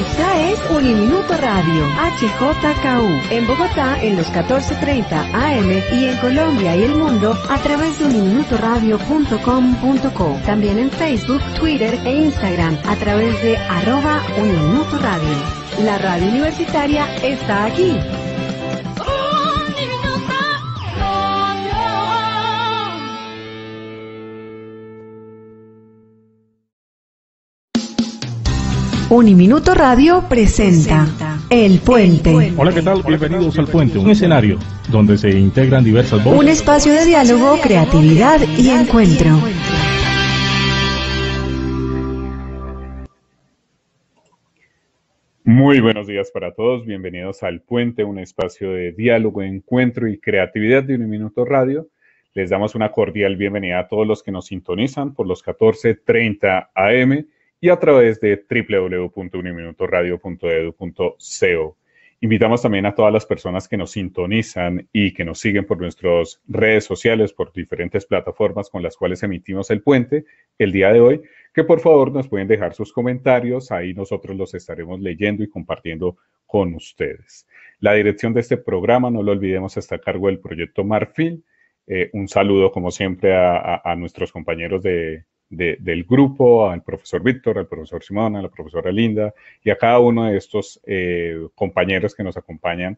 Esta es Uniminuto Radio, HJKU, en Bogotá en los 14:30 AM y en Colombia y el mundo a través de uniminutoradio.com.co. También en Facebook, Twitter e Instagram a través de @Uniminuto Radio. La radio universitaria está aquí. Uniminuto Radio presenta El Puente. Hola, ¿qué tal? Bienvenidos al Puente, un escenario donde se integran diversas voces. Un espacio de diálogo, creatividad y encuentro. Muy buenos días para todos, bienvenidos al Puente, un espacio de diálogo, encuentro y creatividad de Uniminuto Radio. Les damos una cordial bienvenida a todos los que nos sintonizan por los 14:30 AM y a través de www.uniminutoradio.edu.co. Invitamos también a todas las personas que nos sintonizan y que nos siguen por nuestras redes sociales, por diferentes plataformas con las cuales emitimos el puente el día de hoy, que por favor nos pueden dejar sus comentarios, ahí nosotros los estaremos leyendo y compartiendo con ustedes. La dirección de este programa, no lo olvidemos, está a cargo del proyecto Marfil. Un saludo como siempre a nuestros compañeros del grupo, al profesor Víctor, al profesor Simón, a la profesora Linda y a cada uno de estos compañeros que nos acompañan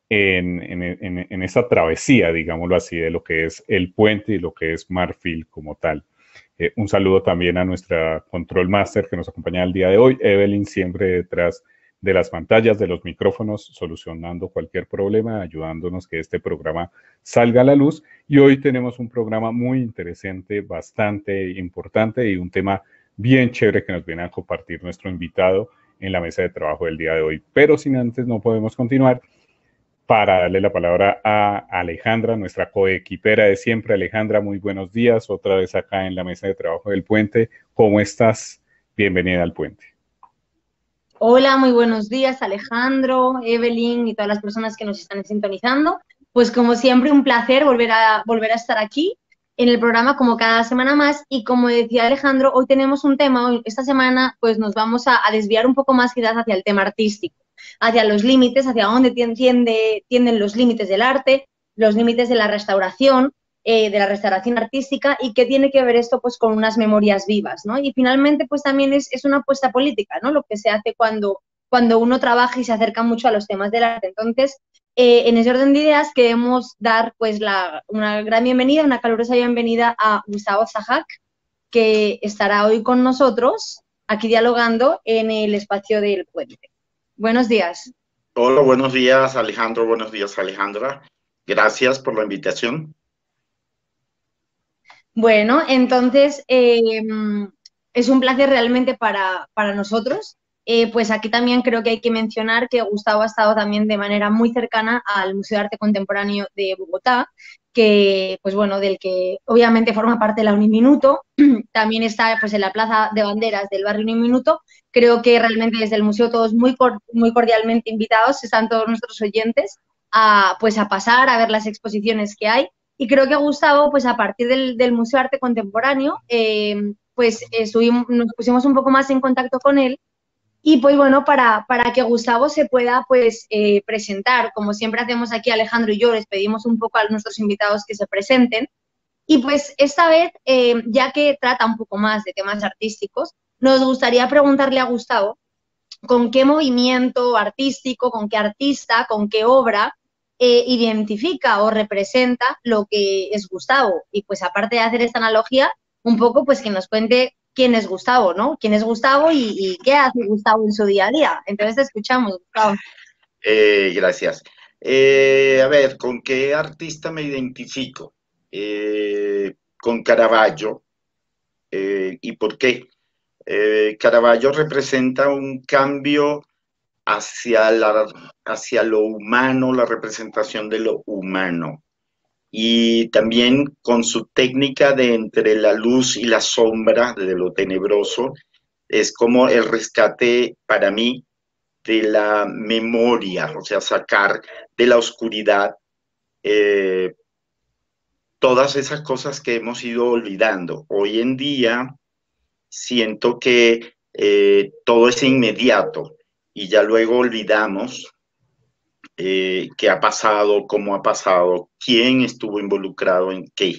en esta travesía, digámoslo así, de lo que es el puente y lo que es Marfil como tal. Un saludo también a nuestra Control Master que nos acompaña el día de hoy, Evelyn, siempre detrás de las pantallas, de los micrófonos, solucionando cualquier problema, ayudándonos que este programa salga a la luz. Y hoy tenemos un programa muy interesante, bastante importante y un tema bien chévere que nos viene a compartir nuestro invitado en la mesa de trabajo del día de hoy. Pero sin antes no podemos continuar para darle la palabra a Alejandra, nuestra coequipera de siempre. Alejandra, muy buenos días, otra vez acá en la mesa de trabajo del Puente. ¿Cómo estás? Bienvenida al Puente. Hola, muy buenos días, Alejandro, Evelyn y todas las personas que nos están sintonizando. Pues como siempre, un placer volver a estar aquí en el programa como cada semana más. Y como decía Alejandro, hoy tenemos un tema, esta semana pues nos vamos a desviar un poco más quizás hacia el tema artístico, hacia los límites, hacia dónde tienden los límites del arte, los límites de la restauración artística y qué tiene que ver esto pues con unas memorias vivas, ¿no? Y finalmente pues también es una apuesta política, ¿no? Lo que se hace cuando uno trabaja y se acerca mucho a los temas del arte. Entonces, en ese orden de ideas queremos dar pues una gran bienvenida, una calurosa bienvenida a Gustavo Zahak, que estará hoy con nosotros aquí dialogando en el espacio del puente. Buenos días. Hola, buenos días Alejandro, buenos días Alejandra. Gracias por la invitación. Bueno, entonces es un placer realmente para nosotros. Pues aquí también creo que hay que mencionar que Gustavo ha estado también de manera muy cercana al Museo de Arte Contemporáneo de Bogotá, que, pues bueno, del que obviamente forma parte la Uniminuto. También está pues en la Plaza de Banderas del barrio Uniminuto. Creo que realmente desde el museo todos muy cordialmente invitados, están todos nuestros oyentes a pasar, a ver las exposiciones que hay. Y creo que Gustavo, pues a partir del Museo de Arte Contemporáneo, nos pusimos un poco más en contacto con él. Y pues bueno, para que Gustavo se pueda presentar, como siempre hacemos aquí Alejandro y yo, les pedimos un poco a nuestros invitados que se presenten. Y pues esta vez, ya que trata un poco más de temas artísticos, nos gustaría preguntarle a Gustavo con qué movimiento artístico, con qué artista, con qué obra identifica o representa lo que es Gustavo. Y pues aparte de hacer esta analogía, un poco pues que nos cuente quién es Gustavo, ¿no? ¿Quién es Gustavo y qué hace Gustavo en su día a día? Entonces te escuchamos, Gustavo. Gracias. A ver, ¿con qué artista me identifico? Con Caravaggio. ¿Y por qué? Caravaggio representa un cambio hacia lo humano, la representación de lo humano. Y también con su técnica de entre la luz y la sombra, de lo tenebroso, es como el rescate para mí de la memoria, o sea, sacar de la oscuridad todas esas cosas que hemos ido olvidando. Hoy en día siento que todo es inmediato y ya luego olvidamos qué ha pasado, cómo ha pasado, quién estuvo involucrado en qué.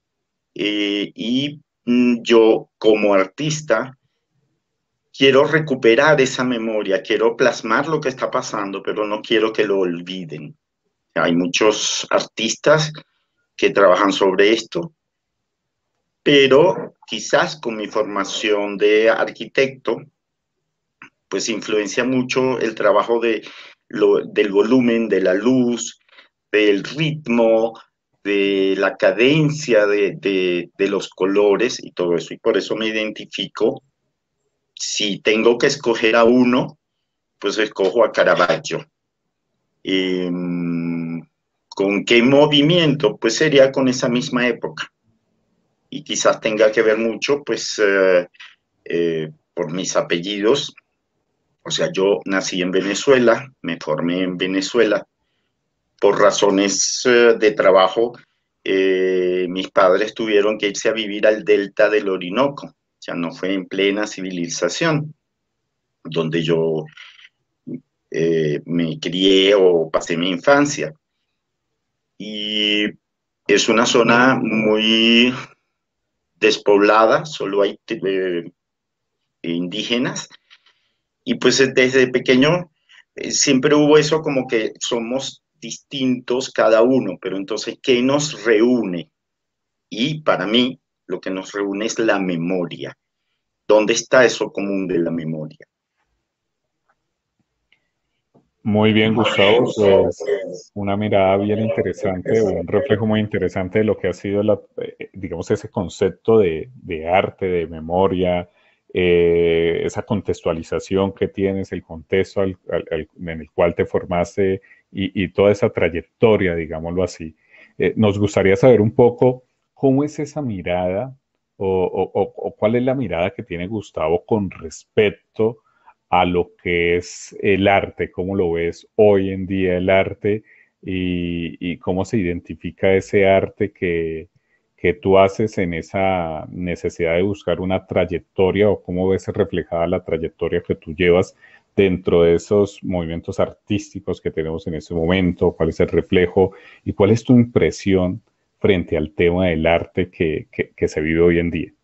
Yo, como artista, quiero recuperar esa memoria, quiero plasmar lo que está pasando, pero no quiero que lo olviden. Hay muchos artistas que trabajan sobre esto, pero quizás con mi formación de arquitecto, pues influencia mucho el trabajo del volumen, de la luz, del ritmo, de la cadencia de los colores y todo eso. Y por eso me identifico. Si tengo que escoger a uno, pues escojo a Caravaggio. ¿Con qué movimiento? Pues sería con esa misma época. Y quizás tenga que ver mucho, pues, por mis apellidos. O sea, yo nací en Venezuela, me formé en Venezuela. Por razones de trabajo, mis padres tuvieron que irse a vivir al delta del Orinoco. O sea, no fue en plena civilización, donde yo me crié o pasé mi infancia. Y es una zona muy despoblada, solo hay indígenas. Y pues desde pequeño siempre hubo eso como que somos distintos cada uno, pero entonces, ¿qué nos reúne? Y para mí, lo que nos reúne es la memoria. ¿Dónde está eso común de la memoria? Muy bien, Gustavo, pues una mirada bien interesante, un reflejo muy interesante de lo que ha sido, digamos, ese concepto de arte, de memoria, esa contextualización que tienes, el contexto en el cual te formaste y toda esa trayectoria, digámoslo así. Nos gustaría saber un poco cómo es esa mirada o cuál es la mirada que tiene Gustavo con respecto a lo que es el arte, cómo lo ves hoy en día el arte y cómo se identifica ese arte que tú haces en esa necesidad de buscar una trayectoria o cómo ves reflejada la trayectoria que tú llevas dentro de esos movimientos artísticos que tenemos en este momento, cuál es el reflejo y cuál es tu impresión frente al tema del arte que se vive hoy en día.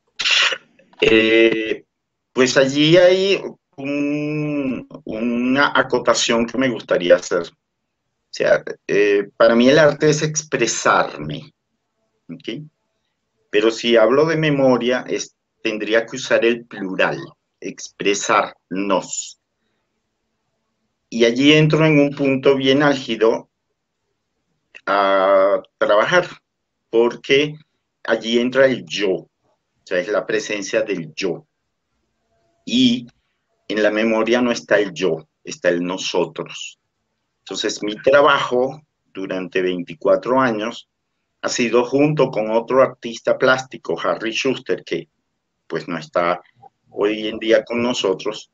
Pues allí hay una acotación que me gustaría hacer. O sea, para mí el arte es expresarme, ¿okay? Pero si hablo de memoria, tendría que usar el plural, expresarnos. Y allí entro en un punto bien álgido a trabajar, porque allí entra el yo, o sea, es la presencia del yo. Y en la memoria no está el yo, está el nosotros. Entonces, mi trabajo durante 24 años ha sido junto con otro artista plástico, Harry Schuster, que pues no está hoy en día con nosotros.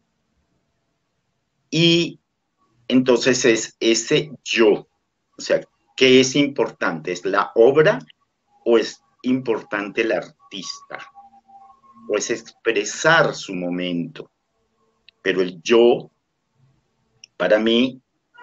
Y entonces es ese yo, o sea, ¿qué es importante? ¿Es la obra o es importante el artista? ¿O es expresar su momento? Pero el yo, para mí,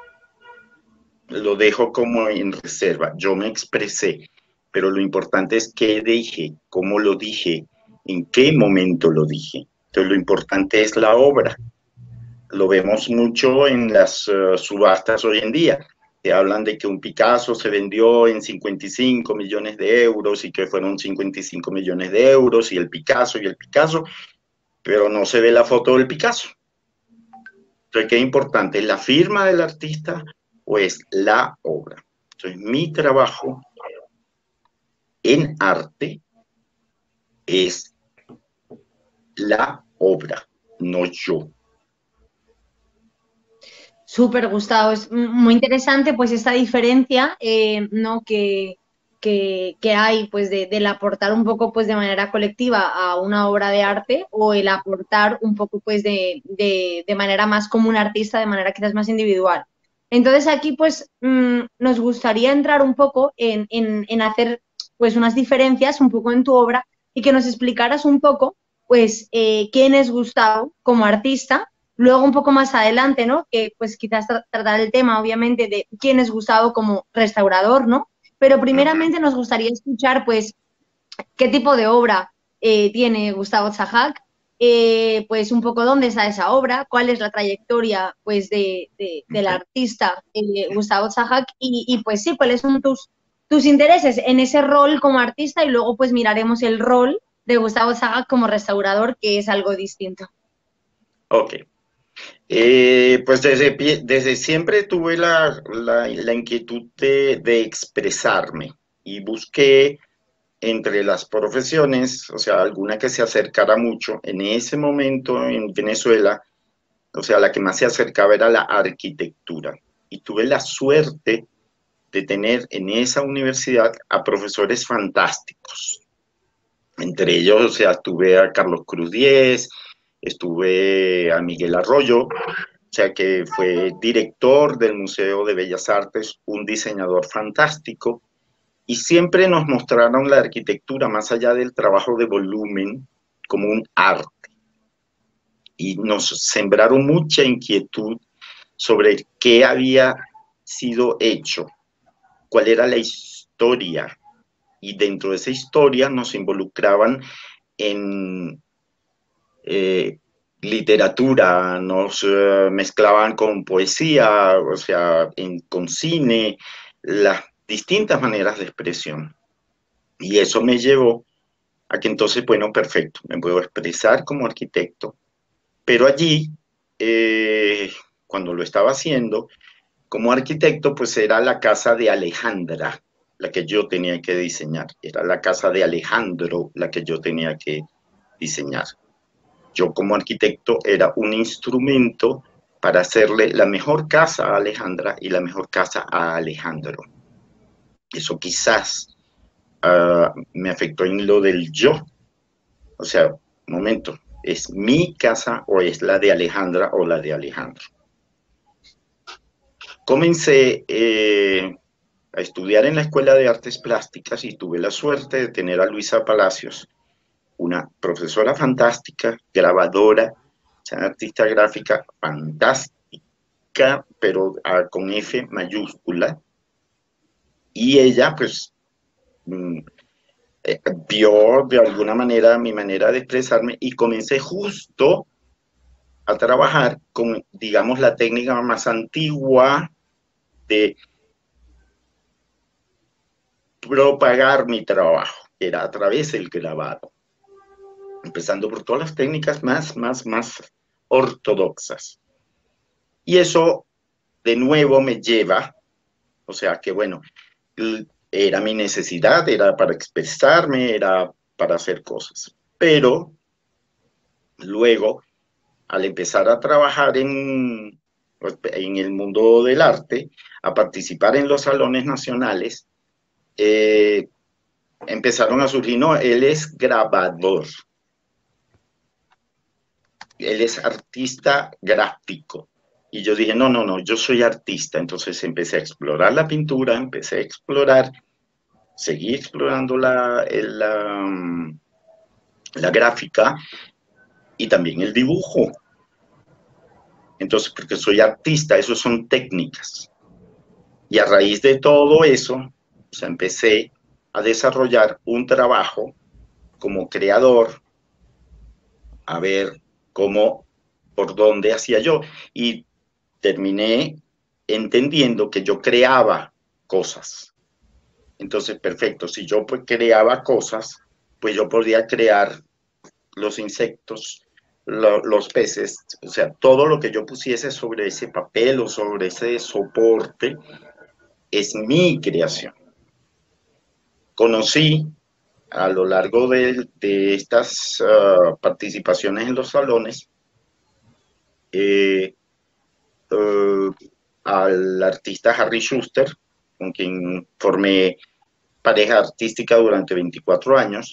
lo dejo como en reserva. Yo me expresé, pero lo importante es qué dije, cómo lo dije, en qué momento lo dije. Entonces lo importante es la obra. Lo vemos mucho en las subastas hoy en día. Que hablan de que un Picasso se vendió en 55 millones de euros y que fueron 55 millones de euros y el Picasso, pero no se ve la foto del Picasso. Entonces, ¿qué es importante? ¿Es la firma del artista o es la obra? Entonces, mi trabajo en arte es la obra, no yo. Súper, Gustavo, es muy interesante pues esta diferencia, ¿no? que hay pues del aportar un poco pues de manera colectiva a una obra de arte o el aportar un poco pues de manera más como un artista, de manera quizás más individual. Entonces aquí pues nos gustaría entrar un poco en hacer pues unas diferencias un poco en tu obra y que nos explicaras un poco pues quién es Gustavo como artista, Luego un poco más adelante, ¿no? Que pues quizás tratar el tema, obviamente, de quién es Gustavo como restaurador, ¿no? Pero primeramente nos gustaría escuchar, pues, qué tipo de obra tiene Gustavo Zahac, pues un poco dónde está esa obra, cuál es la trayectoria, pues, del artista Gustavo Zahac y, pues sí, cuáles son tus intereses en ese rol como artista y luego pues miraremos el rol de Gustavo Zahac como restaurador, que es algo distinto. Ok. Pues desde siempre tuve la inquietud de expresarme y busqué entre las profesiones, o sea, alguna que se acercara mucho. En ese momento en Venezuela, o sea, la que más se acercaba era la arquitectura. Y tuve la suerte de tener en esa universidad a profesores fantásticos. Entre ellos, o sea, tuve a Carlos Cruz Diez, estuve a Miguel Arroyo, o sea, que fue director del Museo de Bellas Artes, un diseñador fantástico, y siempre nos mostraron la arquitectura más allá del trabajo de volumen como un arte. Y nos sembraron mucha inquietud sobre qué había sido hecho, cuál era la historia, y dentro de esa historia nos involucraban en literatura, nos mezclaban con poesía, o sea, con cine, las distintas maneras de expresión. Y eso me llevó a que entonces, bueno, perfecto, me puedo expresar como arquitecto. Pero allí, cuando lo estaba haciendo, como arquitecto, pues era la casa de Alejandra la que yo tenía que diseñar. Era la casa de Alejandro la que yo tenía que diseñar. Yo como arquitecto era un instrumento para hacerle la mejor casa a Alejandra y la mejor casa a Alejandro. Eso quizás me afectó en lo del yo. O sea, momento, ¿es mi casa o es la de Alejandra o la de Alejandro? Comencé a estudiar en la Escuela de Artes Plásticas y tuve la suerte de tener a Luisa Palacios, una profesora fantástica, grabadora, o sea, artista gráfica fantástica, pero con F mayúscula. Y ella, pues, vio de alguna manera mi manera de expresarme y comencé justo a trabajar con, digamos, la técnica más antigua de propagar mi trabajo, que era a través del grabado, empezando por todas las técnicas más ortodoxas. Y eso, de nuevo, me lleva, o sea, que bueno, era mi necesidad, era para expresarme, era para hacer cosas. Pero luego, al empezar a trabajar en el mundo del arte, a participar en los salones nacionales, empezaron a surgir, no, él es grabador, él es artista gráfico. Y yo dije, no, yo soy artista. Entonces empecé a explorar la pintura, empecé a explorar, seguí explorando la gráfica y también el dibujo. Entonces, porque soy artista, eso son técnicas. Y a raíz de todo eso, o sea, empecé a desarrollar un trabajo como creador, a ver cómo, por dónde hacía yo. Y terminé entendiendo que yo creaba cosas. Entonces, perfecto, si yo pues creaba cosas, pues yo podía crear los insectos, los peces, o sea, todo lo que yo pusiese sobre ese papel o sobre ese soporte es mi creación. Conocí a lo largo de estas participaciones en los salones al artista Harry Schuster, con quien formé pareja artística durante 24 años,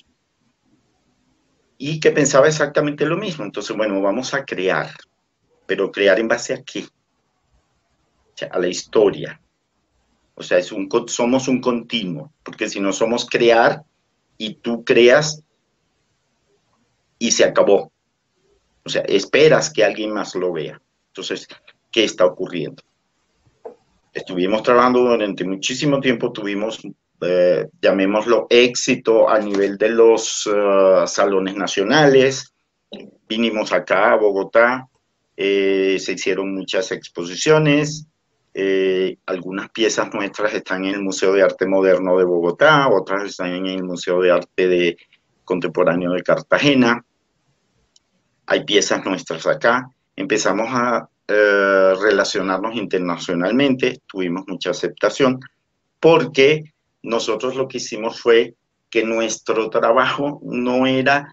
y que pensaba exactamente lo mismo. Entonces, bueno, vamos a crear, pero crear en base a qué? O sea, a la historia. O sea, somos un continuo, porque si no somos crear y tú creas y se acabó. O sea, esperas que alguien más lo vea. Entonces, ¿qué está ocurriendo? Estuvimos trabajando durante muchísimo tiempo, tuvimos, llamémoslo, éxito a nivel de los salones nacionales. Vinimos acá a Bogotá, se hicieron muchas exposiciones, algunas piezas nuestras están en el Museo de Arte Moderno de Bogotá, otras están en el Museo de Arte Contemporáneo de Cartagena. Hay piezas nuestras acá. Empezamos a relacionarnos internacionalmente, tuvimos mucha aceptación, porque nosotros lo que hicimos fue que nuestro trabajo no era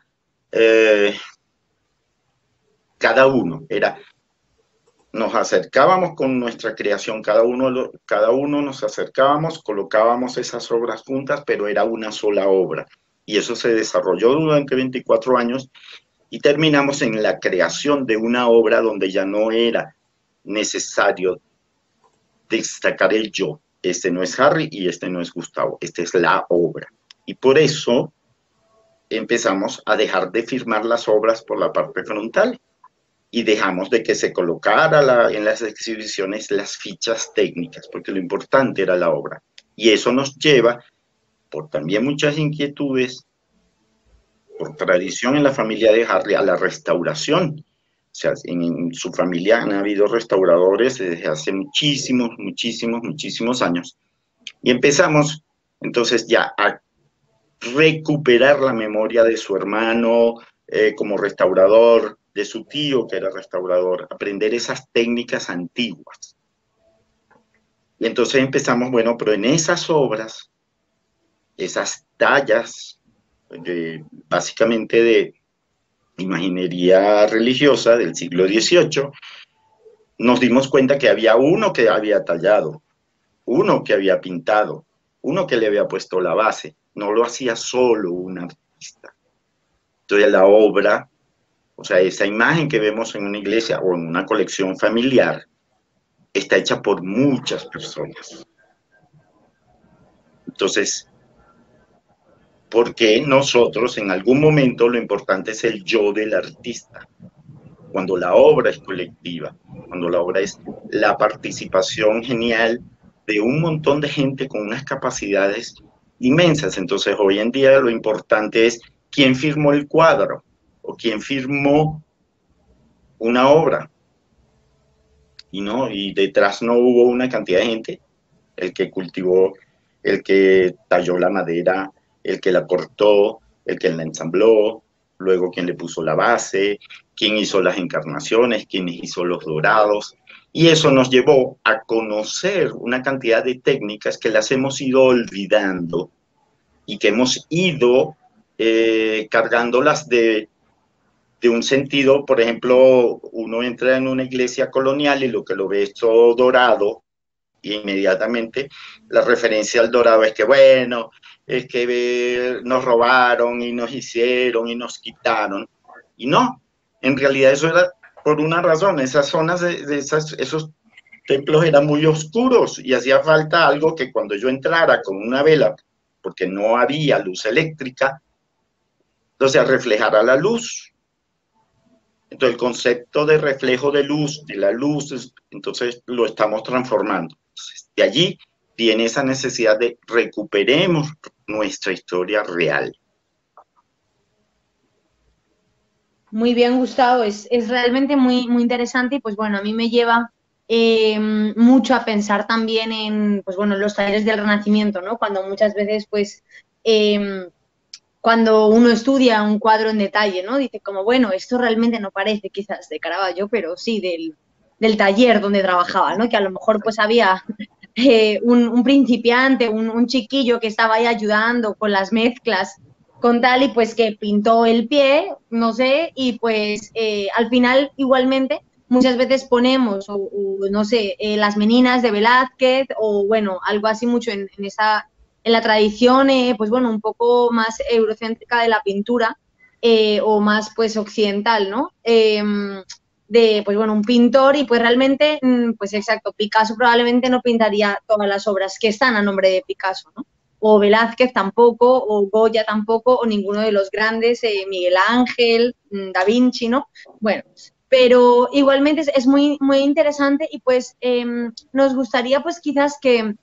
cada uno, nos acercábamos con nuestra creación, cada uno nos acercábamos, colocábamos esas obras juntas, pero era una sola obra. Y eso se desarrolló durante 24 años y terminamos en la creación de una obra donde ya no era necesario destacar el yo. Este no es Harry y este no es Gustavo, esta es la obra. Y por eso empezamos a dejar de firmar las obras por la parte frontal y dejamos de que se colocara en las exhibiciones las fichas técnicas, porque lo importante era la obra. Y eso nos lleva, por también muchas inquietudes, por tradición en la familia de Harry, a la restauración. O sea, en su familia han habido restauradores desde hace muchísimos años. Y empezamos entonces ya a recuperar la memoria de su hermano como restaurador, de su tío que era restaurador, aprender esas técnicas antiguas. Y entonces empezamos, bueno, pero en esas obras, esas tallas, básicamente de imaginería religiosa del siglo XVIII, nos dimos cuenta que había uno que había tallado, uno que había pintado, uno que le había puesto la base, no lo hacía solo un artista. Entonces la obra, o sea, esa imagen que vemos en una iglesia o en una colección familiar, está hecha por muchas personas. Entonces, ¿por qué nosotros en algún momento lo importante es el yo del artista? Cuando la obra es colectiva, cuando la obra es la participación genial de un montón de gente con unas capacidades inmensas. Entonces, hoy en día lo importante es quién firmó el cuadro o quién firmó una obra. Y detrás no hubo una cantidad de gente, el que cultivó, el que talló la madera, el que la cortó, el que la ensambló, luego quien le puso la base, quien hizo las encarnaciones, quien hizo los dorados. Y eso nos llevó a conocer una cantidad de técnicas que las hemos ido olvidando y que hemos ido cargándolas de un sentido. Por ejemplo, uno entra en una iglesia colonial y lo que lo ve es todo dorado, y inmediatamente la referencia al dorado es que, bueno, es que nos robaron y nos hicieron y nos quitaron. Y no, en realidad eso era por una razón. Esas zonas esos templos eran muy oscuros y hacía falta algo que cuando yo entrara con una vela, porque no había luz eléctrica, entonces reflejara la luz. Entonces el concepto de reflejo de luz, de la luz, entonces lo estamos transformando. Entonces, de allí viene esa necesidad de recuperemos nuestra historia real. Muy bien, Gustavo, es realmente muy interesante y pues bueno, a mí me lleva mucho a pensar también en, pues bueno, los talleres del Renacimiento, ¿no? Cuando muchas veces pues cuando uno estudia un cuadro en detalle, ¿no? Dice como, bueno, esto realmente no parece quizás de Caravaggio, pero sí del taller donde trabajaba, ¿no? Que a lo mejor pues había un principiante, un chiquillo que estaba ahí ayudando con las mezclas, con tal, y pues que pintó el pie, no sé, y pues al final igualmente muchas veces ponemos, no sé, las meninas de Velázquez, o bueno, algo así mucho en la tradición, pues bueno, un poco más eurocéntrica de la pintura, o más pues occidental, ¿no? De, pues bueno, un pintor, y pues realmente, pues exacto, Picasso probablemente no pintaría todas las obras que están a nombre de Picasso, ¿no? o Velázquez tampoco, o Goya tampoco, o ninguno de los grandes, Miguel Ángel, Da Vinci, ¿no? Bueno, pero igualmente es muy, muy interesante y pues nos gustaría pues quizás que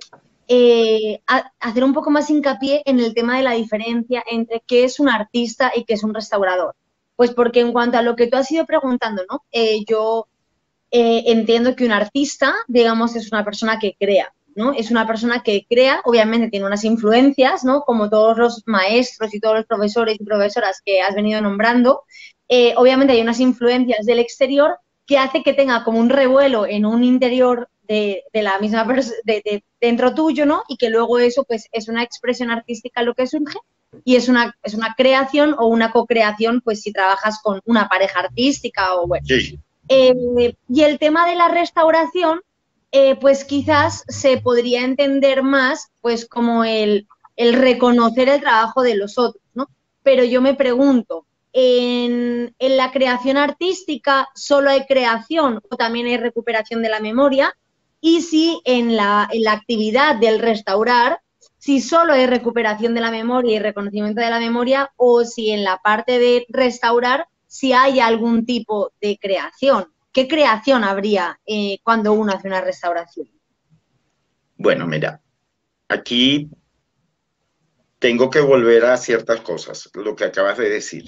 hacer un poco más hincapié en el tema de la diferencia entre qué es un artista y qué es un restaurador. Pues porque en cuanto a lo que tú has ido preguntando, ¿no? Yo entiendo que un artista, digamos, es una persona que crea, ¿no? Es una persona que crea, obviamente tiene unas influencias, ¿no? Como todos los maestros y todos los profesores y profesoras que has venido nombrando, obviamente hay unas influencias del exterior que hace que tenga como un revuelo en un interior de la misma persona, dentro tuyo, ¿no? Y que luego eso, pues, es una expresión artística lo que surge y es una creación o una co-creación, pues, si trabajas con una pareja artística o, bueno. Sí. Y el tema de la restauración, pues quizás se podría entender más pues como el reconocer el trabajo de los otros, ¿no? Pero yo me pregunto, ¿en la creación artística solo hay creación o también hay recuperación de la memoria? Y si en la actividad del restaurar, si solo hay recuperación de la memoria y reconocimiento de la memoria, o si en la parte de restaurar si hay algún tipo de creación. ¿Qué creación habría cuando uno hace una restauración? Bueno, mira, aquí tengo que volver a ciertas cosas, lo que acabas de decir.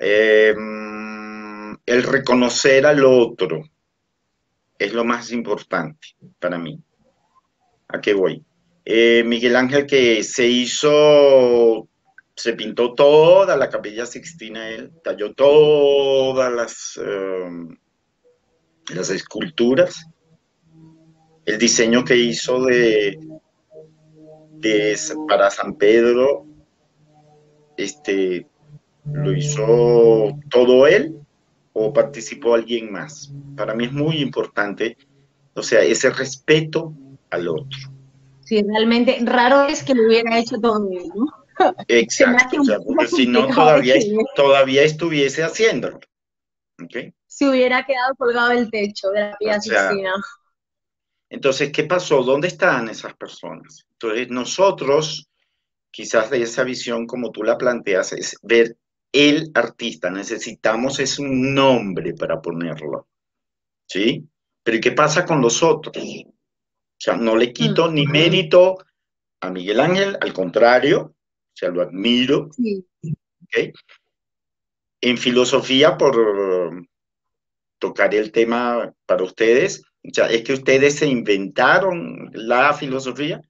El reconocer al otro es lo más importante para mí. ¿A qué voy? Miguel Ángel, que se pintó toda la Capilla Sixtina, él talló todas las esculturas, el diseño que hizo para San Pedro, lo hizo todo él o participó alguien más. Para mí es muy importante, o sea, ese respeto al otro. Sí, realmente raro es que lo hubiera hecho todo él, ¿no? Exacto, o sea, porque si no todavía estuviese haciéndolo. ¿Okay? Si hubiera quedado colgado del techo de la Capilla Sixtina. Entonces, ¿qué pasó? ¿Dónde están esas personas? Entonces, nosotros, quizás de esa visión como tú la planteas, es ver el artista. Necesitamos es un nombre para ponerlo, ¿sí? Pero ¿y qué pasa con los otros? O sea, no le quito ni mérito a Miguel Ángel, al contrario, o sea, lo admiro. Sí. ¿Okay? En filosofía, por tocar el tema para ustedes, o sea, ¿es que ustedes se inventaron la filosofía?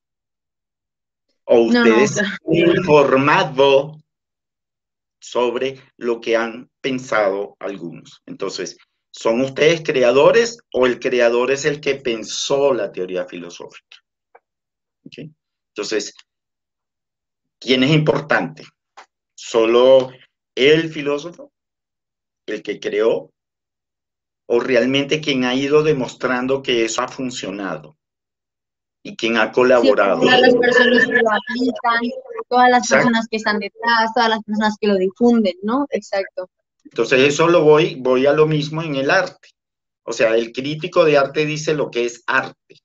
¿O ustedes han informado sobre lo que han pensado algunos? Entonces, ¿son ustedes creadores o el creador es el que pensó la teoría filosófica? ¿Okay? Entonces, ¿quién es importante? ¿Solo el filósofo? ¿El que creó? ¿O realmente quien ha ido demostrando que eso ha funcionado? ¿Y quien ha colaborado? Sí, todas las personas que lo aplican, todas las personas que están detrás, todas las personas que lo difunden, ¿no? Exacto. Entonces eso voy a lo mismo en el arte. O sea, el crítico de arte dice lo que es arte.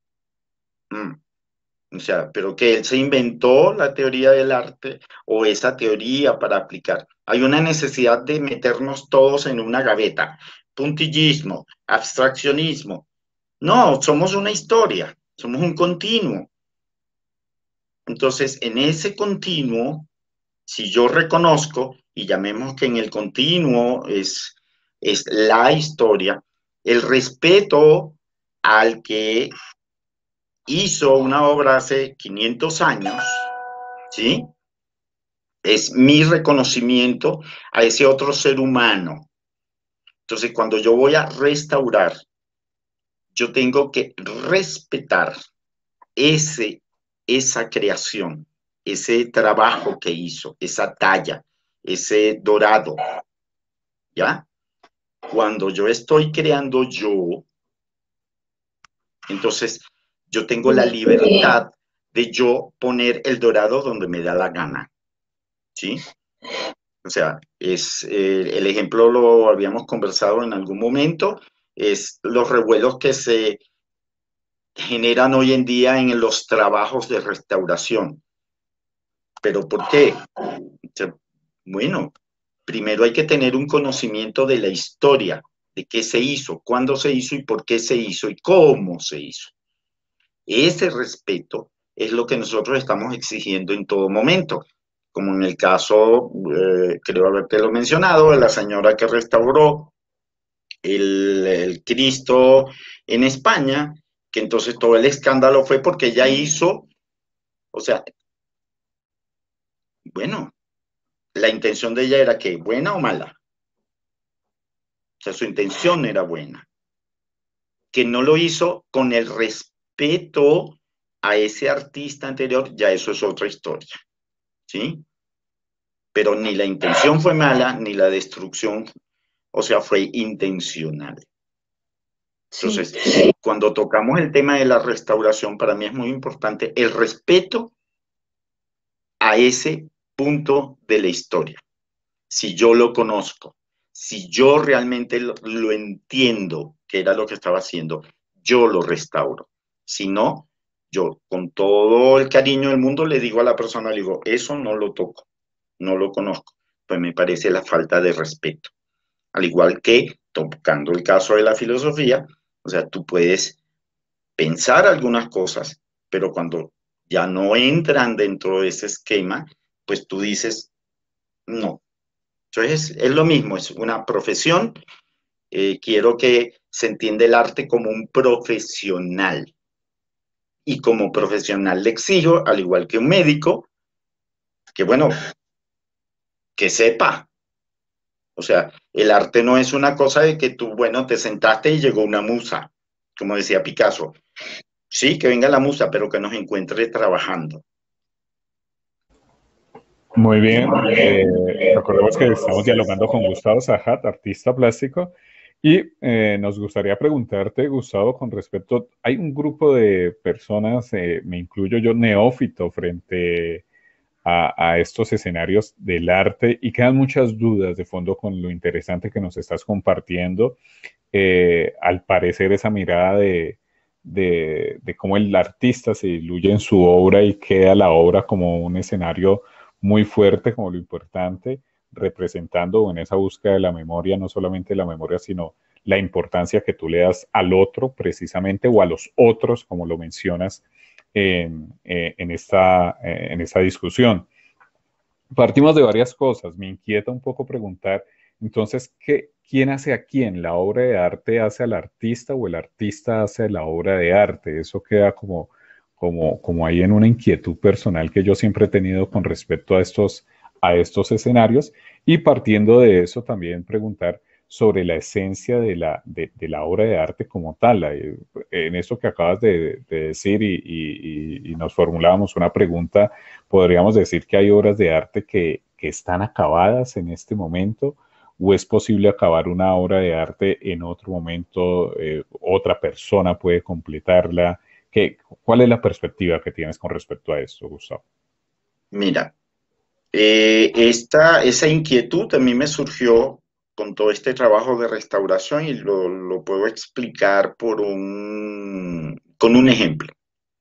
O sea, pero que él se inventó la teoría del arte o esa teoría para aplicar. Hay una necesidad de meternos todos en una gaveta. Puntillismo, abstraccionismo. No, somos una historia, somos un continuo. Entonces, en ese continuo, si yo reconozco, y llamemos que en el continuo es la historia, el respeto al que hizo una obra hace 500 años, ¿sí? Es mi reconocimiento a ese otro ser humano. Entonces, cuando yo voy a restaurar, yo tengo que respetar esa creación, ese trabajo que hizo, esa talla, ese dorado, ¿ya? Cuando yo estoy creando yo, entonces yo tengo la libertad de yo poner el dorado donde me da la gana, ¿sí? O sea, el ejemplo lo habíamos conversado en algún momento, es los revuelos que se generan hoy en día en los trabajos de restauración. ¿Pero por qué? Bueno, primero hay que tener un conocimiento de la historia, de qué se hizo, cuándo se hizo y por qué se hizo y cómo se hizo. Ese respeto es lo que nosotros estamos exigiendo en todo momento, como en el caso, creo haberte lo mencionado, de la señora que restauró el Cristo en España, que entonces todo el escándalo fue porque ella hizo, o sea, bueno, la intención de ella era que, ¿buena o mala? O sea, su intención era buena. Que no lo hizo con el respeto a ese artista anterior, ya eso es otra historia, ¿sí? Pero ni la intención fue mala, ni la destrucción, o sea, fue intencional. Entonces, sí, cuando tocamos el tema de la restauración, para mí es muy importante el respeto a ese punto de la historia. Si yo lo conozco, si yo realmente lo entiendo, que era lo que estaba haciendo, yo lo restauro. Si no, yo con todo el cariño del mundo le digo a la persona, le digo, eso no lo toco, no lo conozco. Pues me parece la falta de respeto. Al igual que, tocando el caso de la filosofía, o sea, tú puedes pensar algunas cosas, pero cuando ya no entran dentro de ese esquema, pues tú dices, no. Entonces, es lo mismo, es una profesión. Quiero que se entienda el arte como un profesional. Y como profesional le exijo, al igual que un médico, que bueno, que sepa. O sea, el arte no es una cosa de que tú, bueno, te sentaste y llegó una musa, como decía Picasso. Sí, que venga la musa, pero que nos encuentre trabajando. Muy bien, recordemos que estamos dialogando con Gustavo Sajat, artista plástico, y nos gustaría preguntarte, Gustavo, con respecto, hay un grupo de personas, me incluyo yo, neófito frente a estos escenarios del arte y quedan muchas dudas de fondo con lo interesante que nos estás compartiendo. Al parecer esa mirada de cómo el artista se diluye en su obra y queda la obra como un escenario muy fuerte, como lo importante, representando en esa búsqueda de la memoria, no solamente la memoria, sino la importancia que tú le das al otro precisamente o a los otros, como lo mencionas en esta discusión. Partimos de varias cosas. Me inquieta un poco preguntar, entonces, ¿quién hace a quién? ¿La obra de arte hace al artista o el artista hace la obra de arte? Eso queda como ahí en una inquietud personal que yo siempre he tenido con respecto a estos escenarios. Y partiendo de eso, también preguntar sobre la esencia de la obra de arte como tal. En esto que acabas de decir y nos formulábamos una pregunta, podríamos decir que hay obras de arte que están acabadas en este momento, o es posible acabar una obra de arte en otro momento, otra persona puede completarla. ¿Cuál es la perspectiva que tienes con respecto a esto, Gustavo? Mira, esa inquietud a mí me surgió con todo este trabajo de restauración y lo puedo explicar con un ejemplo.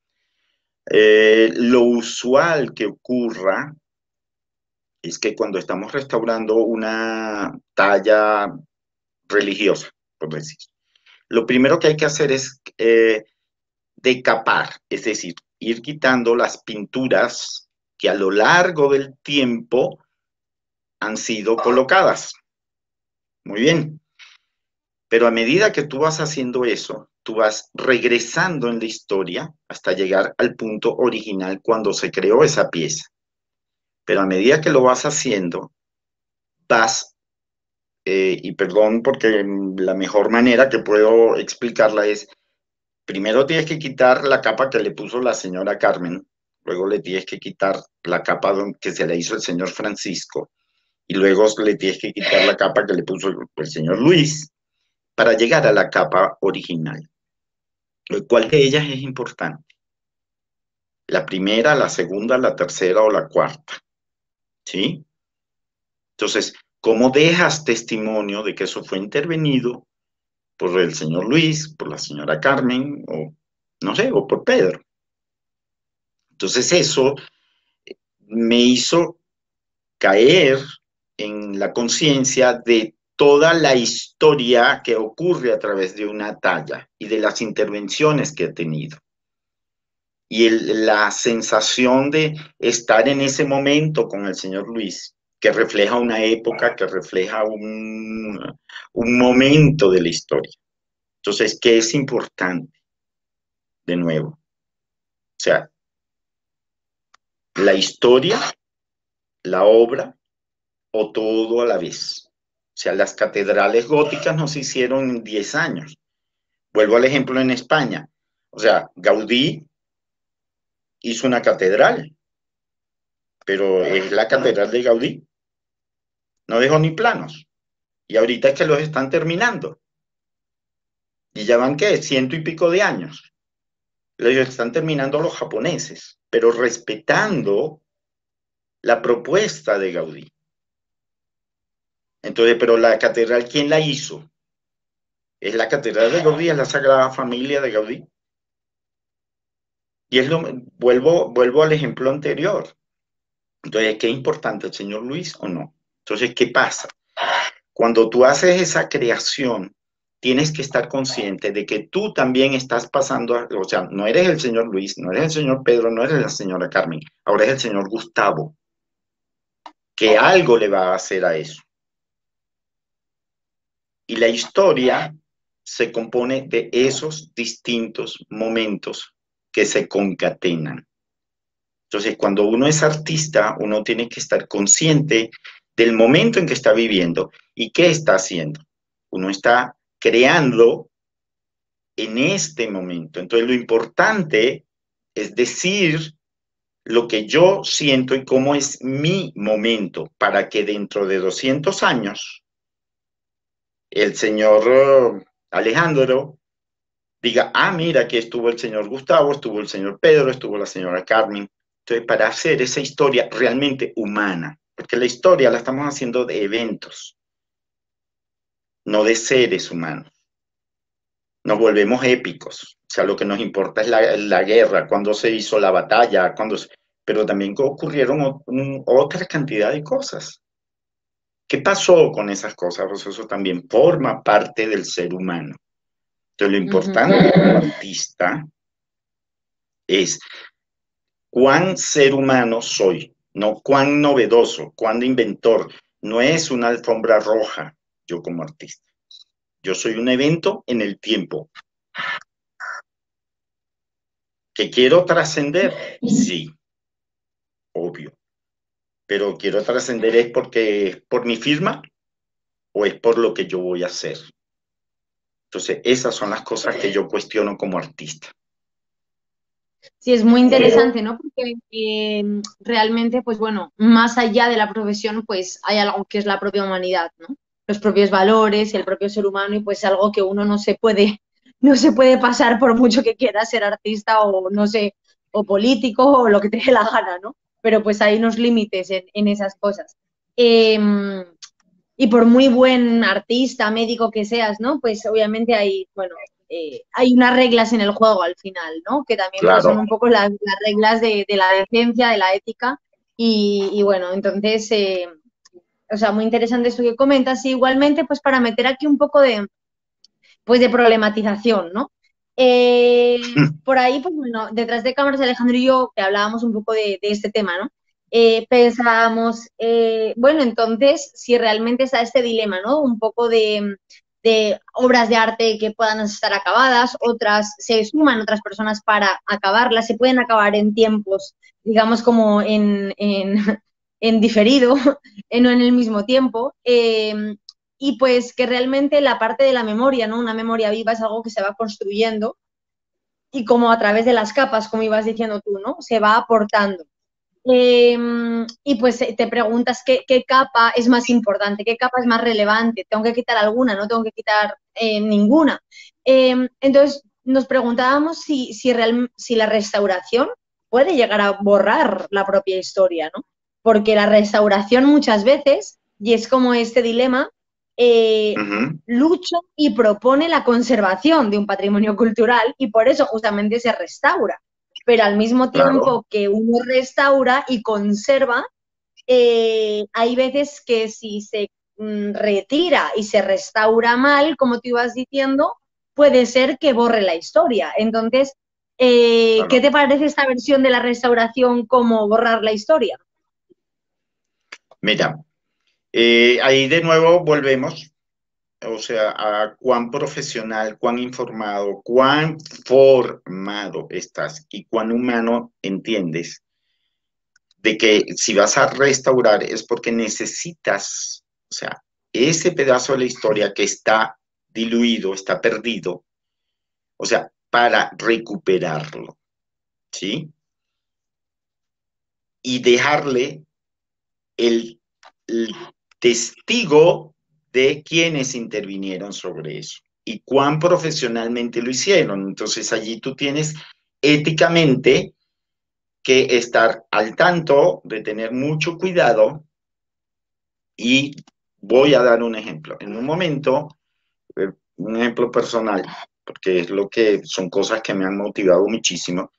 Lo usual que ocurra es que cuando estamos restaurando una talla religiosa, por decir, lo primero que hay que hacer es decapar, es decir, ir quitando las pinturas que a lo largo del tiempo han sido colocadas. Muy bien. Pero a medida que tú vas haciendo eso, tú vas regresando en la historia hasta llegar al punto original cuando se creó esa pieza. Pero a medida que lo vas haciendo, vas, y perdón porque la mejor manera que puedo explicarla es, primero tienes que quitar la capa que le puso la señora Carmen, luego le tienes que quitar la capa que se le hizo el señor Francisco, y luego le tienes que quitar la capa que le puso el señor Luis, para llegar a la capa original. ¿Cuál de ellas es importante? ¿La primera, la segunda, la tercera o la cuarta? ¿Sí? Entonces, ¿cómo dejas testimonio de que eso fue intervenido por el señor Luis, por la señora Carmen o no sé, o por Pedro. Entonces eso me hizo caer en la conciencia de toda la historia que ocurre a través de una talla y de las intervenciones que he tenido. Y la sensación de estar en ese momento con el señor Luis, que refleja una época, que refleja un momento de la historia. Entonces, ¿qué es importante? De nuevo, o sea, la historia, la obra o todo a la vez. O sea, las catedrales góticas no se hicieron en 10 años. Vuelvo al ejemplo en España. O sea, Gaudí hizo una catedral, pero es la catedral de Gaudí. No dejó ni planos. Y ahorita es que los están terminando. Y ya van, ¿qué? 100 y pico de años. Los están terminando los japoneses, pero respetando la propuesta de Gaudí. Entonces, pero la catedral, ¿quién la hizo? Es la catedral de Gaudí, es la Sagrada Familia de Gaudí. Y es vuelvo al ejemplo anterior. Entonces, ¿qué es importante, el señor Luis o no? Entonces, ¿qué pasa? Cuando tú haces esa creación, tienes que estar consciente de que tú también estás pasando, o sea, no eres el señor Luis, no eres el señor Pedro, no eres la señora Carmen, ahora es el señor Gustavo, que algo le va a hacer a eso. Y la historia se compone de esos distintos momentos que se concatenan. Entonces, cuando uno es artista, uno tiene que estar consciente del momento en que está viviendo y qué está haciendo. Uno está creando en este momento. Entonces, lo importante es decir lo que yo siento y cómo es mi momento, para que dentro de 200 años el señor Alejandro diga, ah, mira, aquí estuvo el señor Gustavo, estuvo el señor Pedro, estuvo la señora Carmen. Entonces, para hacer esa historia realmente humana, porque la historia la estamos haciendo de eventos, no de seres humanos. Nos volvemos épicos. O sea, lo que nos importa es la guerra, cuándo se hizo la batalla, pero también ocurrieron otra cantidad de cosas. ¿Qué pasó con esas cosas? Pues eso también forma parte del ser humano. Entonces, lo importante como artista es cuán ser humano soy, no cuán novedoso, cuán inventor. No es una alfombra roja yo como artista. Yo soy un evento en el tiempo. ¿Que quiero trascender? Sí, obvio. Pero quiero trascender es porque es por mi firma o es por lo que yo voy a hacer. Entonces, esas son las cosas que yo cuestiono como artista. Sí, es muy interesante, ¿no? Porque realmente, pues bueno, más allá de la profesión, pues hay algo que es la propia humanidad, ¿no? Los propios valores, el propio ser humano, y pues algo que uno no se puede pasar por mucho que quiera ser artista o no sé, o político o lo que te dé la gana, ¿no? Pero pues hay unos límites en esas cosas. Y por muy buen artista, médico que seas, ¿no? Pues obviamente hay, bueno, hay unas reglas en el juego al final, ¿no? Que también Claro. pues, son un poco las reglas de la decencia, de la ética. Y bueno, entonces, o sea, muy interesante esto que comentas. Y igualmente, pues para meter aquí un poco de problematización, ¿no? Por ahí, pues bueno, detrás de cámaras, Alejandro y yo, que hablábamos un poco de este tema, ¿no? Pensábamos, bueno, entonces, si realmente está este dilema, ¿no? Un poco de obras de arte que puedan estar acabadas, otras se suman otras personas para acabarlas, se pueden acabar en tiempos, digamos, como en diferido, no en el mismo tiempo. Y pues que realmente la parte de la memoria, ¿no? Una memoria viva es algo que se va construyendo y como a través de las capas, como ibas diciendo tú, ¿no? Se va aportando. Y pues te preguntas qué capa es más importante, qué capa es más relevante, tengo que quitar alguna, no tengo que quitar ninguna. Entonces nos preguntábamos si la restauración puede llegar a borrar la propia historia, ¿no? Porque la restauración muchas veces, y es como este dilema, lucha y propone la conservación de un patrimonio cultural y por eso justamente se restaura. Pero al mismo tiempo que uno restaura y conserva, hay veces que si se retira y se restaura mal, como tú ibas diciendo, puede ser que borre la historia. Entonces, ¿qué te parece esta versión de la restauración como borrar la historia? Mira, ahí de nuevo volvemos, o sea, a cuán profesional, cuán informado, cuán formado estás y cuán humano entiendes de que si vas a restaurar es porque necesitas, o sea, ese pedazo de la historia que está diluido, está perdido, o sea, para recuperarlo, ¿sí? Y dejarle el testigo de quienes intervinieron sobre eso y cuán profesionalmente lo hicieron. Entonces allí tú tienes éticamente que estar al tanto, de tener mucho cuidado. Y voy a dar un ejemplo. En un momento, un ejemplo personal, porque es lo que son cosas que me han motivado muchísimo,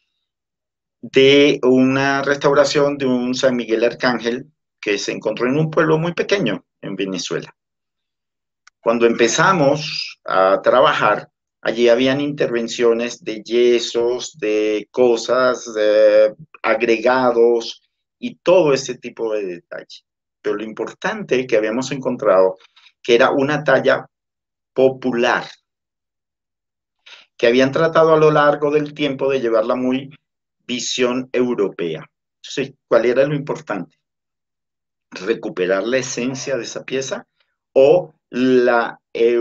de una restauración de un San Miguel Arcángel que se encontró en un pueblo muy pequeño en Venezuela. Cuando empezamos a trabajar, allí habían intervenciones de yesos, de cosas, de agregados y todo ese tipo de detalles. Pero lo importante que habíamos encontrado, que era una talla popular, que habían tratado a lo largo del tiempo de llevarla muy visión europea. Entonces, ¿cuál era lo importante? Recuperar la esencia de esa pieza o la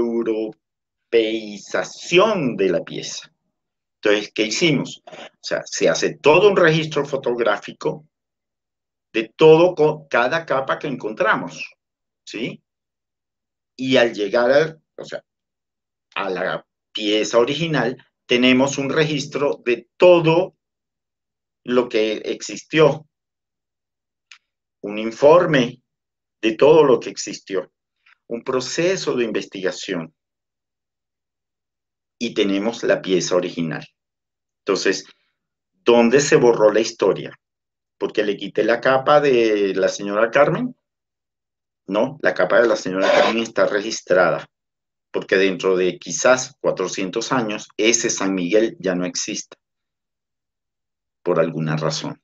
europeización de la pieza. Entonces, ¿qué hicimos? O sea, se hace todo un registro fotográfico de todo, cada capa que encontramos, ¿sí? Y al llegar a la pieza original, tenemos un registro de todo lo que existió, un informe de todo lo que existió, un proceso de investigación, y tenemos la pieza original. Entonces, ¿dónde se borró la historia? ¿Porque le quité la capa de la señora Carmen? No, la capa de la señora Carmen está registrada, porque dentro de quizás 400 años, ese San Miguel ya no existe, por alguna razón.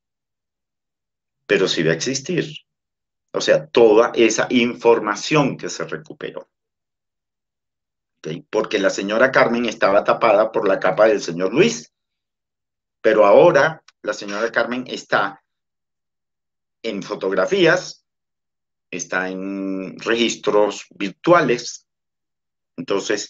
Pero sí va a existir. O sea, toda esa información que se recuperó. ¿Okay? Porque la señora Carmen estaba tapada por la capa del señor Luis. Pero ahora la señora Carmen está en fotografías, está en registros virtuales. Entonces,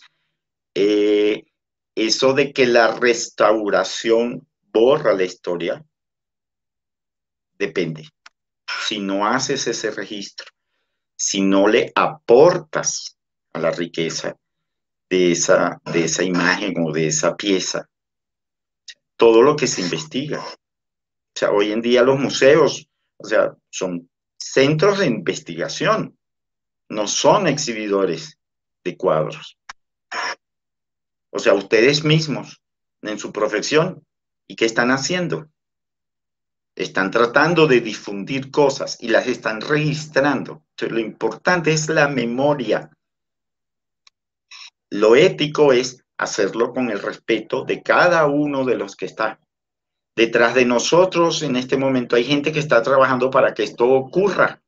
eso de que la restauración borra la historia, depende. Si no haces ese registro, si no le aportas a la riqueza de esa imagen o de esa pieza, todo lo que se investiga. O sea, hoy en día los museos, o sea, son centros de investigación, no son exhibidores de cuadros. O sea, ustedes mismos, en su profesión, ¿y qué están haciendo? Están tratando de difundir cosas y las están registrando. Entonces, lo importante es la memoria. Lo ético es hacerlo con el respeto de cada uno de los que está. Detrás de nosotros en este momento hay gente que está trabajando para que esto ocurra.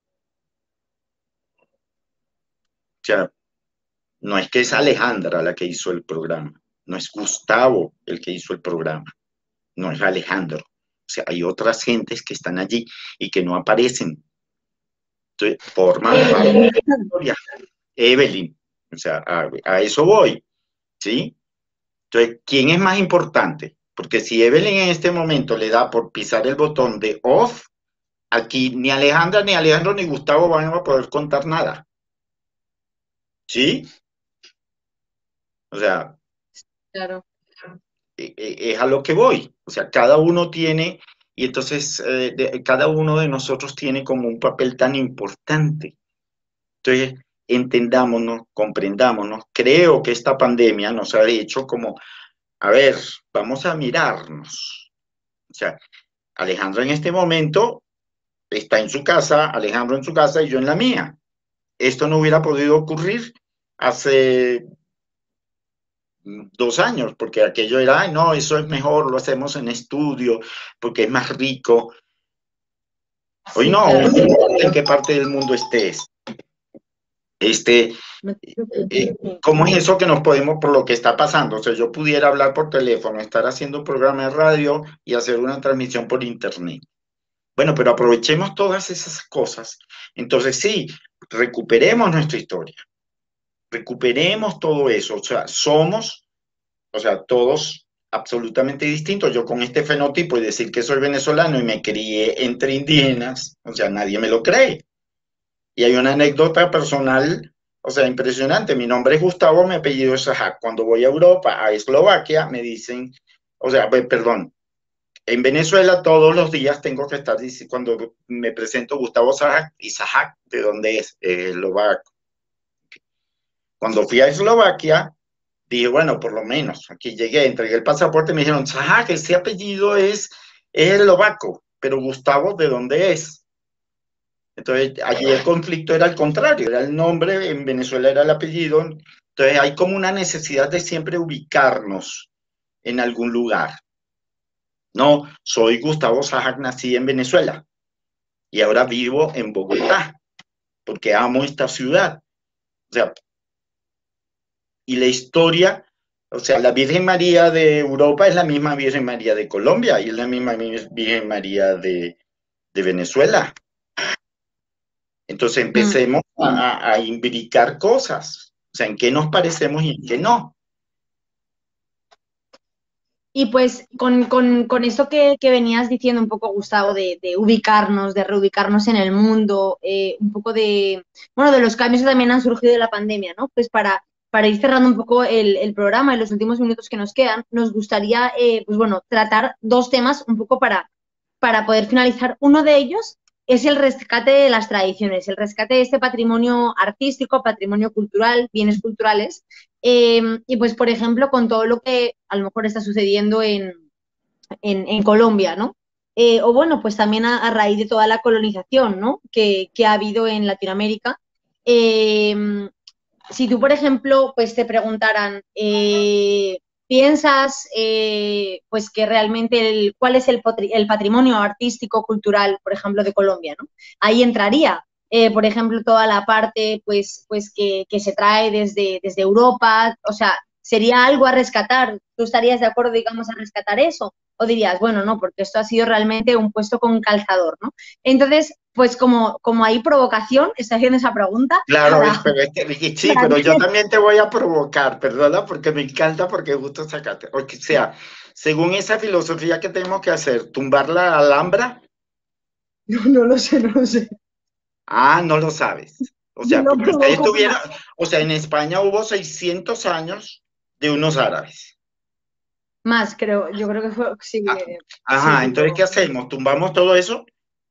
O sea, no es que es Alejandra la que hizo el programa, no es Gustavo el que hizo el programa, no es Alejandro. O sea, hay otras gentes que están allí y que no aparecen. Entonces, forman parte de la historia. Evelyn, o sea, a eso voy, ¿sí? Entonces, ¿quién es más importante? Porque si Evelyn en este momento le da por pisar el botón de off, aquí ni Alejandra, ni Alejandro, ni Gustavo van a poder contar nada. ¿Sí? O sea, claro. Es a lo que voy. O sea, cada uno tiene, y entonces cada uno de nosotros tiene como un papel tan importante. Entonces, entendámonos, comprendámonos. Creo que esta pandemia nos ha hecho como, a ver, vamos a mirarnos. O sea, Alejandro en este momento está en su casa, Alejandro en su casa y yo en la mía. Esto no hubiera podido ocurrir hace 2 años, porque aquello era, ay, no, eso es mejor, lo hacemos en estudio, porque es más rico. Hoy Sí, no, claro. no importa en qué parte del mundo estés. ¿Cómo es eso que nos podemos, por lo que está pasando? O sea, yo pudiera hablar por teléfono, estar haciendo un programa de radio y hacer una transmisión por internet. Bueno, pero aprovechemos todas esas cosas. Entonces, sí, recuperemos nuestra historia, recuperemos todo eso. O sea, somos, o sea, todos absolutamente distintos. Yo con este fenotipo y decir que soy venezolano y me crié entre indígenas, o sea, nadie me lo cree. Y hay una anécdota personal, o sea, impresionante. Mi nombre es Gustavo, mi apellido es Sajak. Cuando voy a Europa, a Eslovaquia, me dicen, o sea, perdón, en Venezuela todos los días tengo que estar diciendo, cuando me presento Gustavo Sajak, y Sajak, ¿de dónde es? Eslovaco. Cuando fui a Eslovaquia, dije, bueno, por lo menos, aquí llegué, entregué el pasaporte, me dijeron, Sajak, ese apellido es eslovaco, pero Gustavo, ¿de dónde es? Entonces, allí el conflicto era al contrario, era el nombre, en Venezuela era el apellido. Entonces, hay como una necesidad de siempre ubicarnos en algún lugar. No, soy Gustavo Sajak, nací en Venezuela y ahora vivo en Bogotá, porque amo esta ciudad. O sea, y la historia, o sea, la Virgen María de Europa es la misma Virgen María de Colombia y es la misma Virgen María de Venezuela. Entonces empecemos a imbricar cosas, o sea, en qué nos parecemos y en qué no. Y pues con esto que venías diciendo un poco, Gustavo, de ubicarnos, de reubicarnos en el mundo, un poco bueno, de los cambios que también han surgido de la pandemia, ¿no? Pues para ir cerrando un poco el programa en los últimos minutos que nos quedan, nos gustaría, pues bueno, tratar 2 temas un poco para poder finalizar. Uno de ellos es el rescate de las tradiciones, el rescate de este patrimonio artístico, patrimonio cultural, bienes culturales, y pues, por ejemplo, con todo lo que a lo mejor está sucediendo en Colombia, ¿no? O bueno, pues también a raíz de toda la colonización, ¿no? Que ha habido en Latinoamérica. Si tú, por ejemplo, pues te preguntaran, ¿piensas pues que realmente cuál es el patrimonio artístico, cultural, por ejemplo, de Colombia, ¿no? Ahí entraría, por ejemplo, toda la parte pues que se trae desde Europa, o sea, ¿sería algo a rescatar? ¿Tú estarías de acuerdo, digamos, a rescatar eso? ¿O dirías, bueno, no, porque esto ha sido realmente un puesto con calzador, ¿no? Entonces, pues como hay provocación, estoy haciendo esa pregunta. Claro, sí, pero yo también te voy a provocar, perdona, porque me encanta, porque gusto sacarte. O sea, según esa filosofía que tenemos que hacer, tumbar la Alhambra. No lo sé, no lo sé. Ah, no lo sabes. O sea, No, porque ustedes tuvieron, o sea, en España hubo 600 años de unos árabes. Más, creo, yo creo que fue, sí. Ajá, sí, entonces, ¿qué hacemos? ¿Tumbamos todo eso?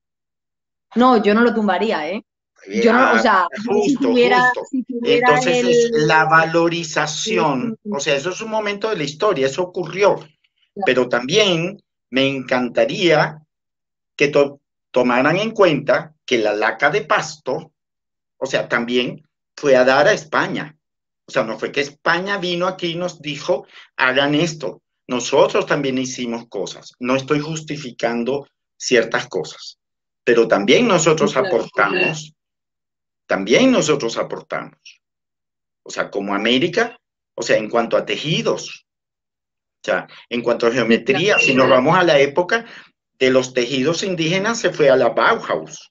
No, yo no lo tumbaría, ¿eh? Yo no, o sea, justo. si tuviera Entonces es la valorización, o sea, eso es un momento de la historia, eso ocurrió, pero también me encantaría que tomaran en cuenta que la laca de Pasto, o sea, también fue a dar a España. O sea, no fue que España vino aquí y nos dijo, hagan esto. Nosotros también hicimos cosas. No estoy justificando ciertas cosas, pero también nosotros aportamos. También nosotros aportamos. O sea, como América, o sea, en cuanto a tejidos, o sea, en cuanto a geometría, si nos vamos a la época de los tejidos indígenas, se fue a la Bauhaus.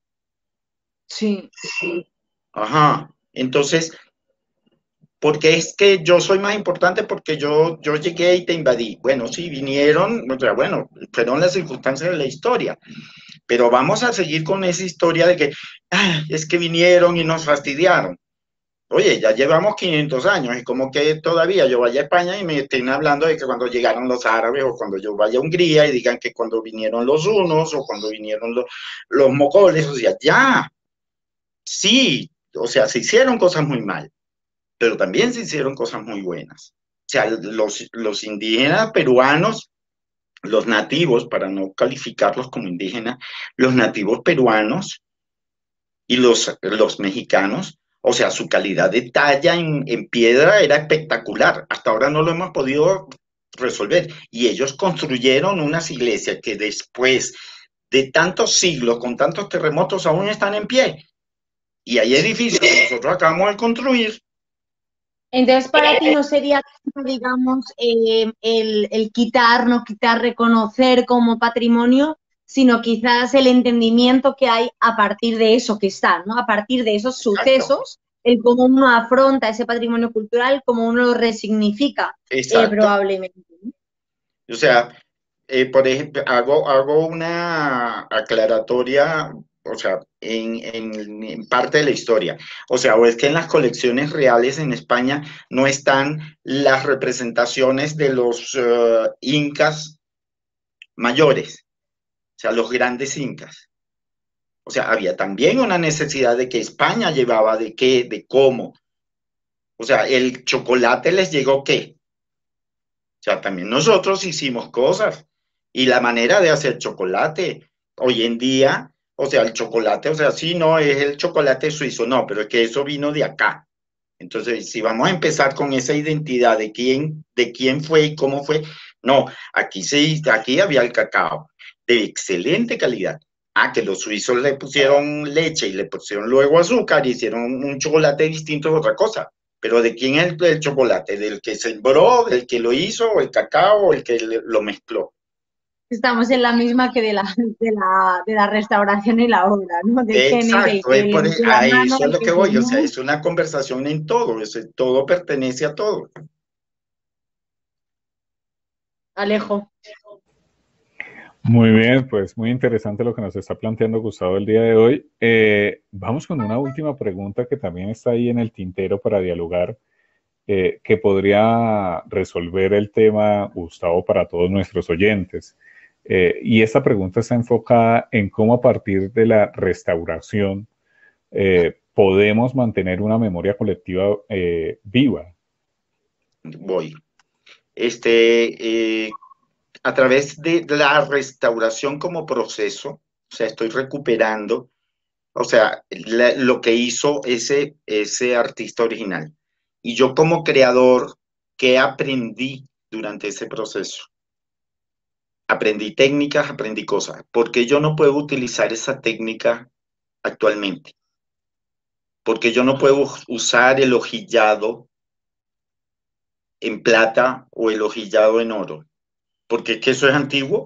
Sí. Ajá. Entonces, porque es que yo soy más importante porque yo llegué y te invadí. Bueno, sí, vinieron, o sea, bueno, fueron las circunstancias de la historia, pero vamos a seguir con esa historia de que es que vinieron y nos fastidiaron. Oye, ya llevamos 500 años y como que todavía yo vaya a España y me estén hablando de que cuando llegaron los árabes o cuando yo vaya a Hungría y digan que cuando vinieron los hunos o cuando vinieron los mogoles, o sea, ya, sí, o sea, se hicieron cosas muy mal, pero también se hicieron cosas muy buenas. O sea, los indígenas peruanos, los nativos, para no calificarlos como indígenas, los nativos peruanos y los mexicanos, o sea, su calidad de talla en piedra era espectacular. Hasta ahora no lo hemos podido resolver. Y ellos construyeron unas iglesias que después de tantos siglos, con tantos terremotos, aún están en pie. Y hay edificios que nosotros acabamos de construir. Entonces, para ti no sería, digamos, el quitar, no quitar, reconocer como patrimonio, sino quizás el entendimiento que hay a partir de eso que está, ¿no? A partir de esos sucesos, el cómo uno afronta ese patrimonio cultural, cómo uno lo resignifica, probablemente. O sea, por ejemplo, hago una aclaratoria, o sea, en parte de la historia. O sea, o es que en las colecciones reales en España no están las representaciones de los incas mayores, o sea, los grandes incas. O sea, había también una necesidad de que España llevaba de qué, de cómo. O sea, el chocolate les llegó qué. O sea, también nosotros hicimos cosas. Y la manera de hacer chocolate, hoy en día, o sea, el chocolate, o sea, sí, no es el chocolate suizo, no, pero es que eso vino de acá. Entonces, si vamos a empezar con esa identidad de quién fue y cómo fue, no, aquí había el cacao de excelente calidad. Ah, que los suizos le pusieron leche y le pusieron luego azúcar y hicieron un chocolate distinto es otra cosa. Pero ¿de quién es el chocolate? ¿Del que sembró, del que lo hizo, o el cacao, o el que lo mezcló? Estamos en la misma que de la restauración y la obra, ¿no? Exacto, a eso es lo que voy, o sea, es una conversación en todo, todo pertenece a todo. Alejo. Muy bien, pues muy interesante lo que nos está planteando Gustavo el día de hoy. Vamos con una última pregunta que también está ahí en el tintero para dialogar, que podría resolver el tema, Gustavo, para todos nuestros oyentes. Y esta pregunta está enfocada en cómo a partir de la restauración podemos mantener una memoria colectiva viva. Voy. A través de la restauración como proceso, o sea, estoy recuperando, o sea, lo que hizo ese artista original. Y yo como creador, ¿qué aprendí durante ese proceso? Aprendí técnicas, aprendí cosas. ¿Por qué yo no puedo utilizar esa técnica actualmente? Porque yo no puedo usar el hojillado en plata o el hojillado en oro. Porque es que eso es antiguo.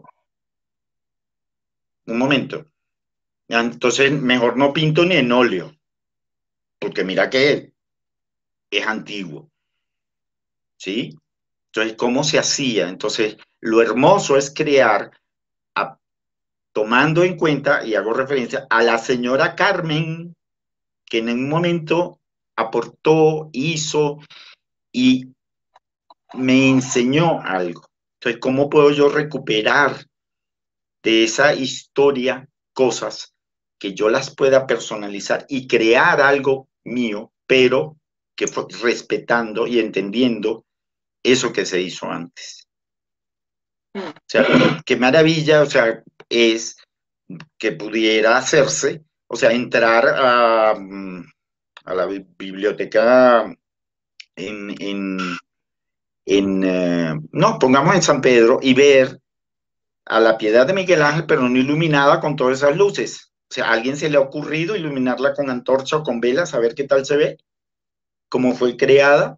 Un momento. Entonces, mejor no pinto ni en óleo. Porque mira que es antiguo. ¿Sí? Entonces, ¿cómo se hacía? Entonces, lo hermoso es crear, tomando en cuenta, y hago referencia a la señora Carmen, que en un momento aportó, hizo y me enseñó algo. Entonces, ¿cómo puedo yo recuperar de esa historia cosas que yo las pueda personalizar y crear algo mío, pero que fue respetando y entendiendo eso que se hizo antes? O sea, qué maravilla, o sea, es que pudiera hacerse, o sea, entrar a la biblioteca no, pongamos en San Pedro y ver a la Piedad de Miguel Ángel, pero no iluminada con todas esas luces. O sea, ¿a alguien se le ha ocurrido iluminarla con antorcha o con velas, a ver qué tal se ve? ¿Cómo fue creada?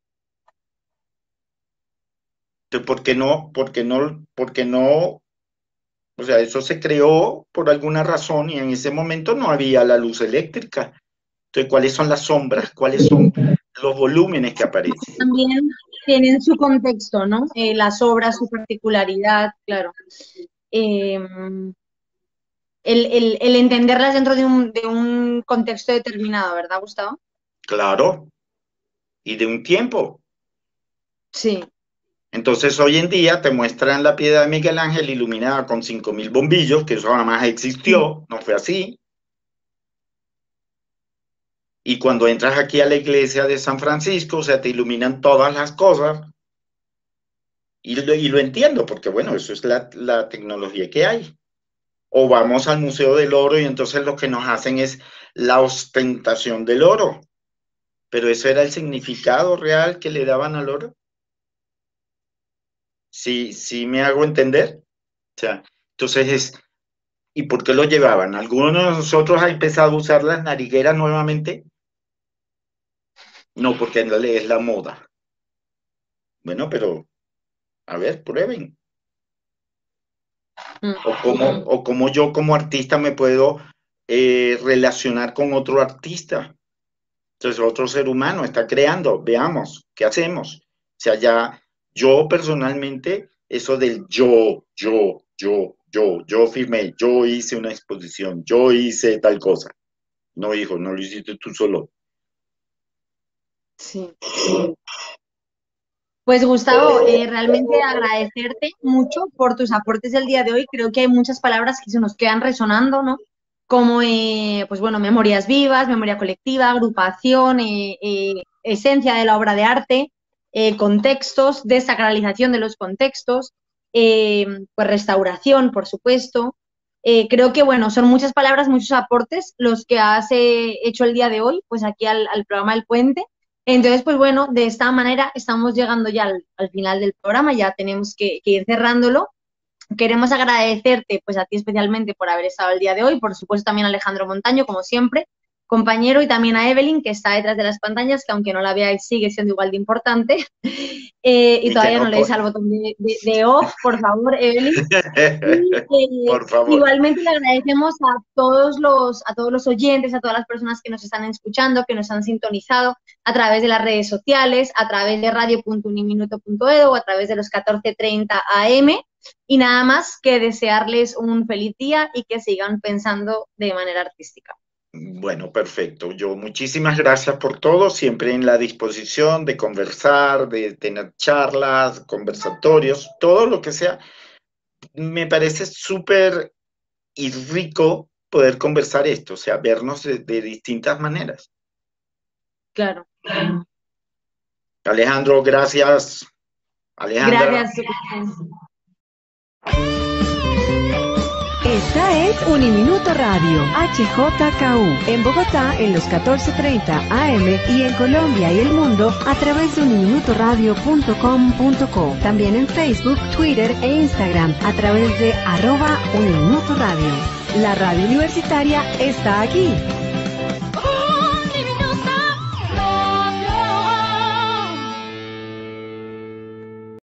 Entonces, ¿por qué no? O sea, eso se creó por alguna razón y en ese momento no había la luz eléctrica. Entonces, ¿cuáles son las sombras? ¿Cuáles son los volúmenes que aparecen? También tienen su contexto, ¿no? Las obras, su particularidad, claro. El entenderlas dentro de un contexto determinado, ¿verdad, Gustavo? Claro. Y de un tiempo. Sí. Entonces, hoy en día te muestran la Piedad de Miguel Ángel iluminada con 5.000 bombillos, que eso jamás existió, no fue así. Y cuando entras aquí a la iglesia de San Francisco, o sea, te iluminan todas las cosas. Y lo entiendo, porque bueno, eso es la tecnología que hay. O vamos al Museo del Oro y entonces lo que nos hacen es la ostentación del oro. Pero eso era el significado real que le daban al oro. Sí me hago entender. O sea, entonces ¿y por qué lo llevaban? ¿Alguno de nosotros ha empezado a usar las narigueras nuevamente? No, porque es la moda. Bueno, pero a ver, prueben. O cómo yo como artista me puedo relacionar con otro artista. Entonces otro ser humano está creando, veamos, ¿qué hacemos? O sea, ya yo personalmente, eso del yo firmé, yo hice una exposición, yo hice tal cosa. No, hijo, no lo hiciste tú solo. Sí. Pues Gustavo, realmente agradecerte mucho por tus aportes del día de hoy. Creo que hay muchas palabras que se nos quedan resonando, ¿no? Como, pues bueno, memorias vivas, memoria colectiva, agrupación, esencia de la obra de arte, contextos, desacralización de los contextos, pues restauración, por supuesto. Creo que, bueno, son muchas palabras, muchos aportes los que has hecho el día de hoy, pues aquí al programa El Puente. Entonces, pues bueno, de esta manera estamos llegando ya al final del programa, ya tenemos que ir cerrándolo. Queremos agradecerte, pues a ti especialmente por haber estado el día de hoy, por supuesto también a Alejandro Montaño, como siempre, compañero, y también a Evelyn, que está detrás de las pantallas, que aunque no la veáis sigue siendo igual de importante. Y todavía no le des al botón de off, por favor, Evelyn. Y, por favor. Igualmente le agradecemos a todos los oyentes, a todas las personas que nos están escuchando, que nos han sintonizado a través de las redes sociales, a través de radio.uniminuto.edu o a través de los 14:30 AM. Y nada más que desearles un feliz día y que sigan pensando de manera artística. Bueno, perfecto. Yo muchísimas gracias por todo, siempre en la disposición de conversar, de tener charlas, conversatorios, todo lo que sea. Me parece súper y rico poder conversar esto, o sea, vernos de distintas maneras. Claro. Alejandro, gracias. Alejandra. Gracias. Esta es Uniminuto Radio, HJKU, en Bogotá en los 14:30 AM y en Colombia y el mundo a través de uniminutoradio.com.co. También en Facebook, Twitter e Instagram a través de @Uniminuto Radio. La radio universitaria está aquí.